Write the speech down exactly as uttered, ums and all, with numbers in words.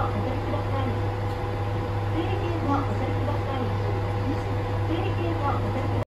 はお取りください。整理券はお取りください。整理券はお取りください。